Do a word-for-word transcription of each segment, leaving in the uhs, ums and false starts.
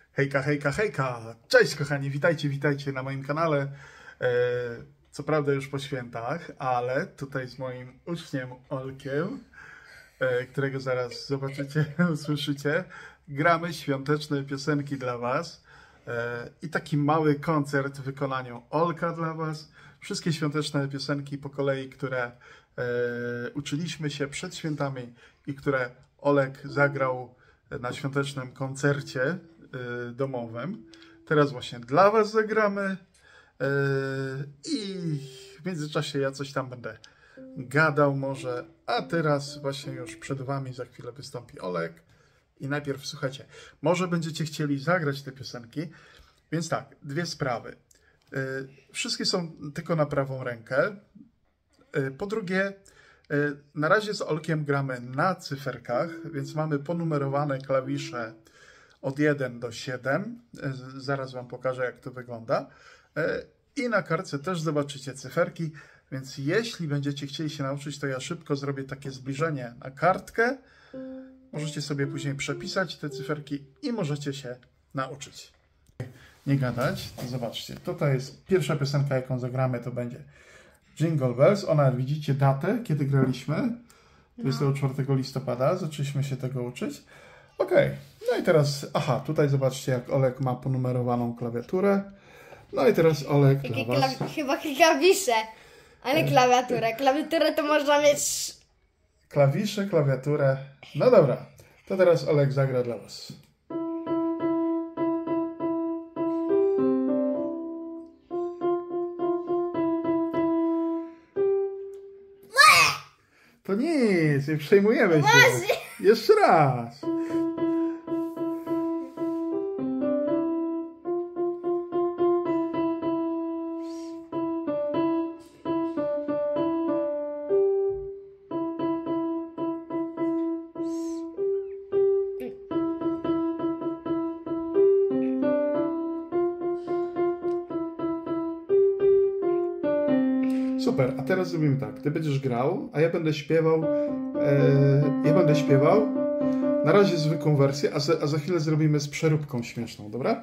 Hejka, hejka, hejka! Cześć kochani, witajcie, witajcie na moim kanale. E, co prawda już po świętach, ale tutaj z moim uczniem Olkiem, e, którego zaraz zobaczycie, usłyszycie, gramy świąteczne piosenki dla was. E, I taki mały koncert w wykonaniu Olka dla was. Wszystkie świąteczne piosenki po kolei, które e, uczyliśmy się przed świętami i które Olek zagrał na świątecznym koncercie domowym. Teraz właśnie dla was zagramy i w międzyczasie ja coś tam będę gadał może, a teraz właśnie już przed wami za chwilę wystąpi Olek i najpierw słuchajcie, może będziecie chcieli zagrać te piosenki, więc tak, dwie sprawy. Wszystkie są tylko na prawą rękę. Po drugie, na razie z Olkiem gramy na cyferkach, więc mamy ponumerowane klawisze od jeden do siedem. Zaraz wam pokażę, jak to wygląda. I na kartce też zobaczycie cyferki, więc jeśli będziecie chcieli się nauczyć, to ja szybko zrobię takie zbliżenie na kartkę. Możecie sobie później przepisać te cyferki i możecie się nauczyć. Nie gadać, to zobaczcie. Tutaj jest pierwsza piosenka, jaką zagramy, to będzie Jingle Bells. Ona, widzicie datę, kiedy graliśmy. dwudziestego czwartego listopada. Zaczęliśmy się tego uczyć. Ok, no i teraz, aha, tutaj zobaczcie, jak Olek ma ponumerowaną klawiaturę. No i teraz Olek dla was. Klaw chyba klawisze, ale klawiaturę. Klawiaturę to można mieć... Klawisze, klawiaturę. No dobra, to teraz Olek zagra dla was. To nic, nie przejmujemy się. Właśnie. Jeszcze raz. Super, a teraz zrobimy tak. Ty będziesz grał, a ja będę śpiewał. E, ja będę śpiewał. Na razie zwykłą wersję, a za, a za chwilę zrobimy z przeróbką śmieszną, dobra?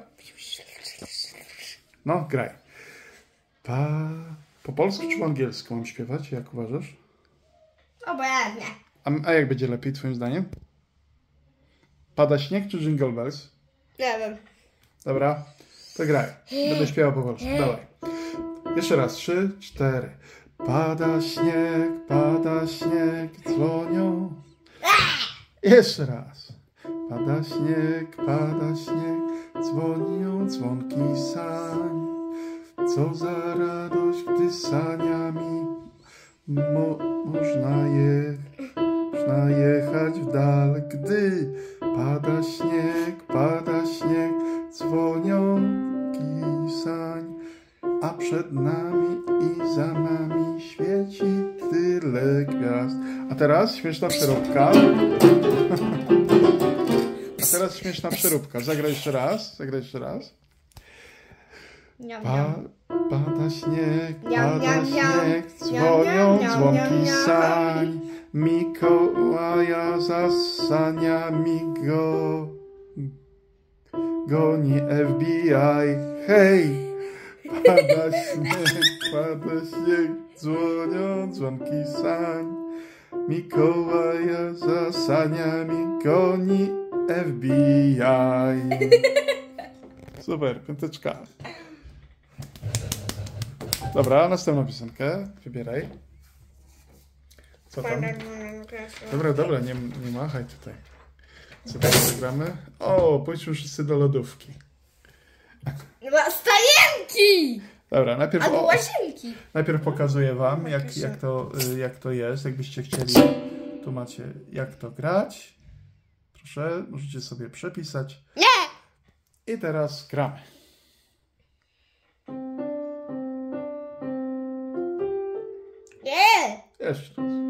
No, graj. Pa... Po polsku czy po angielsku mam śpiewać? Jak uważasz? Obojętnie. A, a jak będzie lepiej, twoim zdaniem? Pada śnieg czy Jingle Bells? Nie wiem. Dobra, to graj. Będę śpiewał po polsku. Dawaj. Jeszcze raz. Trzy, cztery. Pada śnieg, pada śnieg, dzwonią. Jeszcze raz. Pada śnieg, pada śnieg, dzwonią dzwonki sań. Co za radość, gdy saniami mo można, je można jechać w dal. Gdy pada śnieg, pada śnieg, dzwonią sań. A przed nami i za nami świeci tyle gwiazd. A teraz śmieszna przeróbka. A teraz śmieszna przeróbka. Zagraj jeszcze raz. Zagraj jeszcze raz. Pa, pada śnieg, pada śnieg, dzwonią dzwonki sań. Mikołaja za saniami go goni F B I. Hej! Pada śnieg, pada śnieg, dzwonią dzwonki sań. Mikołaja za saniami goni F B I. Super, piąteczka. Dobra, następną piosenkę. Wybieraj. Co tam? Dobra, dobra, nie, nie machaj tutaj. Co tam zagramy? O, pójdźmy wszyscy do lodówki. Stajenki! Dobra, najpierw, Albo o, łazienki. najpierw pokazuję wam, jak, jak, to, jak to jest. Jakbyście chcieli, tu macie jak to grać. Proszę, możecie sobie przepisać. Nie! I teraz gramy. Nie! Jeszcze raz.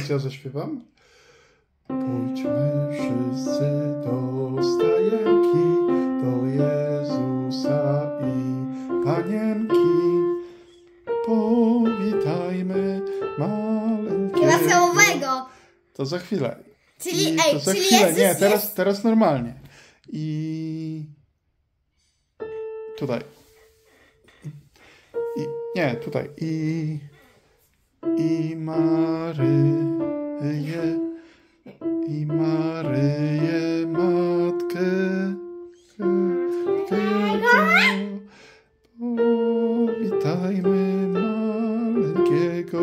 teraz ja zaśpiewam. Pójdźmy wszyscy do stajenki, do Jezusa i Panienki. Powitajmy maleńkiego. Wesołego. To za chwilę. Czyli, I ej, to za czyli chwilę. Jezus Nie, teraz, jest... teraz normalnie. I tutaj. I nie, tutaj. I i Maryję, i Maryję Matkę Jego. Powitajmy maleńkiego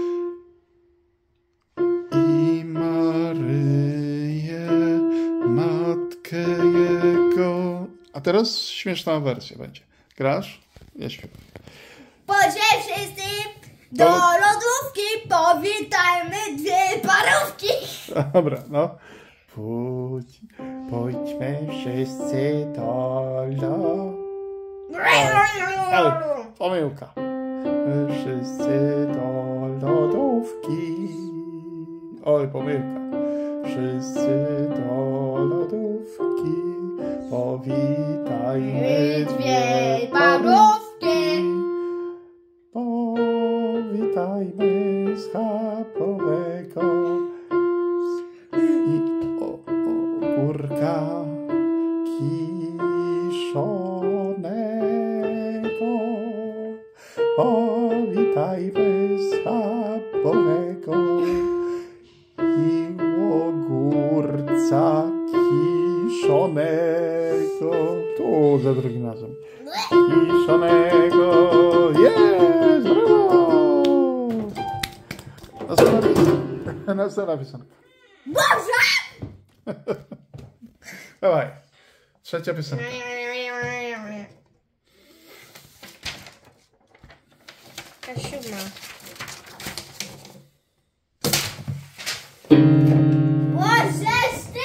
i Maryję Matkę Jego. A teraz śmieszna wersja będzie. Grasz? Ja śpiewam. Chodźmy wszyscy do lodówki, powitajmy dwie parówki. Dobra, no. Pójdź, pójdźmy wszyscy do lo... Oj, pomyłka. Wszyscy do lodówki. Oj, pomyłka. Wszyscy do lodówki. Powitajmy dwie parówki. Powitajmy schabowego i ogórka kiszonego. Powitajmy schabowego i ogórca kiszonego. Tu za drugim razem. Kiszonego. Jest! Brawo! Następna piosenka. Boże! Dawaj. Trzecia piosenka. Ta siódma. Boże, ty!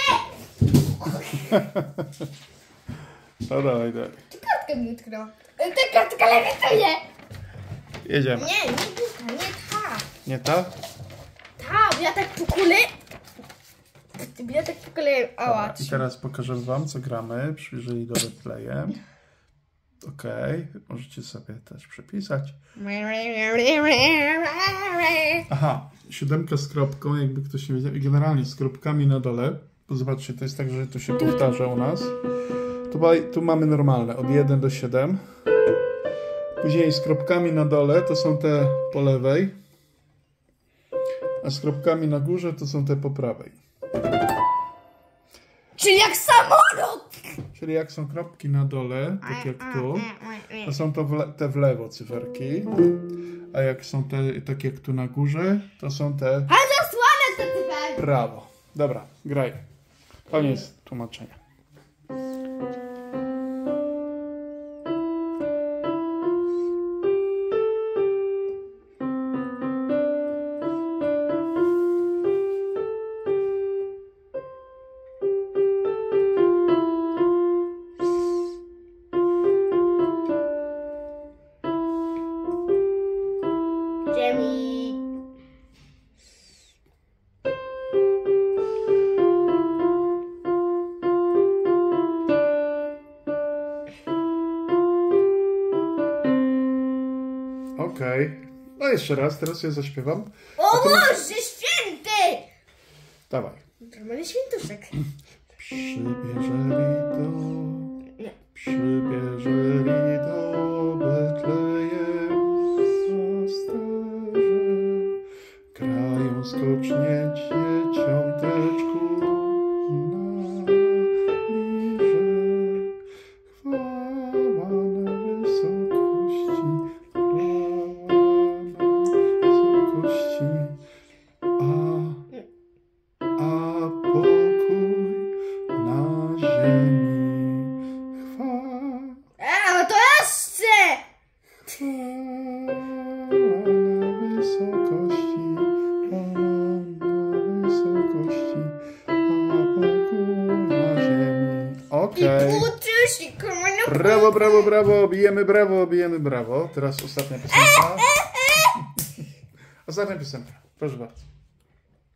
No dawaj, dawaj. Ty kartkę mi utknęła. Ta kartka lewituje. Jedziemy. Nie, nie ta, nie ta. Nie ta? Ta, ja tak po kule. Ja tak po kole. Ała. I teraz pokażę wam, co gramy. Przyjrzeli do Betlejem. Okej, okay. Możecie sobie też przepisać. Aha, siódemka z kropką, jakby ktoś nie wiedział. I generalnie z kropkami na dole. Bo zobaczcie, to jest tak, że to się powtarza u nas. Tutaj, tu mamy normalne, od jeden do siedem. Później z kropkami na dole to są te po lewej. A z kropkami na górze to są te po prawej. Czyli jak samolot! Czyli jak są kropki na dole, tak jak tu, to są to w te w lewo cyferki. A jak są te, tak jak tu na górze, to są te A zasłane te cyferki! prawo. Dobra, graj. Koniec tłumaczenia. Ziemi. Okej. Okay. No jeszcze raz, teraz ja zaśpiewam. O ty... Boże święty! Dawaj. Normalny świętuszek. Przybierzeli do... Nie. Przybierzeli do Betlejem pasterze. Grają skocznie dzieciąteczku na lirze. Chwała na wysokości, chwała na wysokości, a, a pokój na ziemi. Chwała. A, to jeszcze! Chwała na wysokości, chwała na wysokości, a pokój na ziemi. Okej. I półtusi, komuniu. Brawo, brawo, brawo, bijemy brawo, bijemy brawo. Teraz ostatnia piosenka. Ostatnia piosenka, proszę bardzo.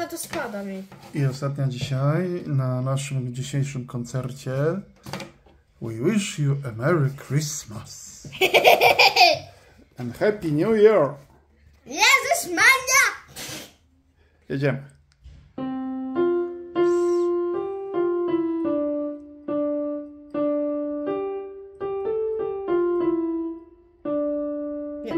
ale to spada mi. I ostatnia dzisiaj na naszym dzisiejszym koncercie. We wish you a Merry Christmas. And Happy New Year. Jezus Maria! Jedziemy. Nie.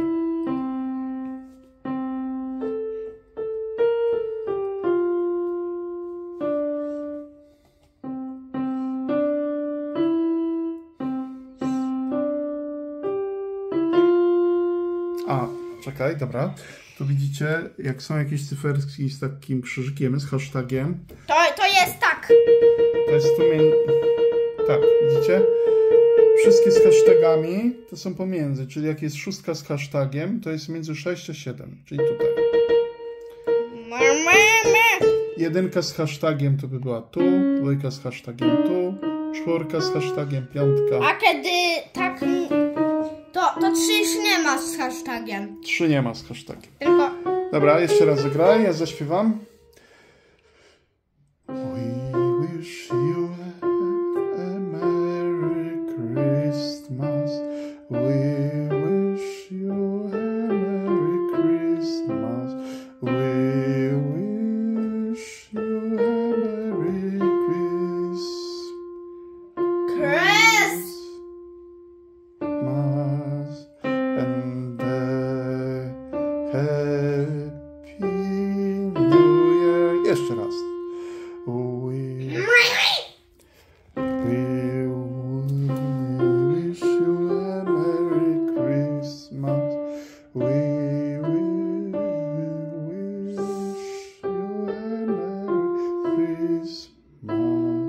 A, czekaj, dobra. Tu widzicie, jak są jakieś cyferki z takim krzyżykiem, z hashtagiem. To, to jest tak. To jest tu między... Tak, widzicie? Wszystkie z hashtagami to są pomiędzy, czyli jak jest szóstka z hashtagiem, to jest między sześć a siedem, czyli tutaj. Jedynka z hashtagiem to by była tu, dwójka z hashtagiem tu, czwórka z hashtagiem, piątka. A kiedy tak, to, to trzy już nie ma z hashtagiem. Trzy nie ma z hashtagiem. Tylko... Dobra, jeszcze raz zagraj, ja zaśpiewam. We wish you a Merry Christmas. We wish you a Merry Christmas. We wish you a Merry Christmas. Chris! Mas and a Happy New Year. Jeszcze raz. We, we wish you a Merry Christmas. We, we wish you a Merry Christmas.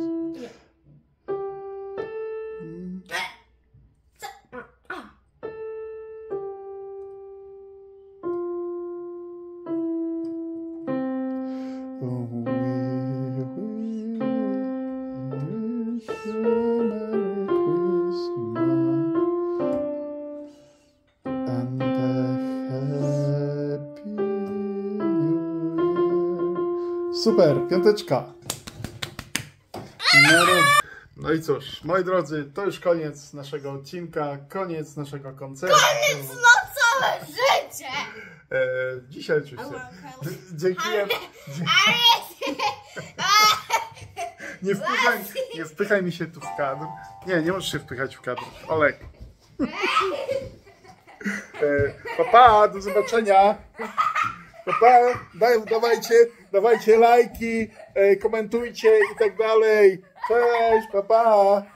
Super, piąteczka. No i cóż, moi drodzy, to już koniec naszego odcinka, koniec naszego koncertu. Koniec na całe życie! E, dzisiaj oczywiście. Dzięki. Nie wpychaj, nie wpychaj mi się tu w kadr. Nie, nie możesz się wpychać w kadr. Olek. E, pa, pa, do zobaczenia. Pa, pa, daj, dawajcie, dawajcie lajki, e, komentujcie i tak dalej. Cześć, pa, pa.